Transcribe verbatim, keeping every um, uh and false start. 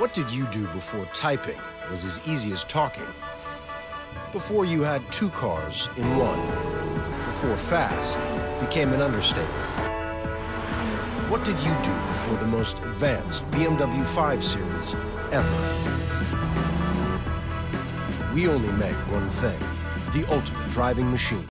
What did you do before typing was as easy as talking? Before you had two cars in one? Before fast became an understatement? What did you do before the most advanced B M W five series ever? We only make one thing, the ultimate driving machine.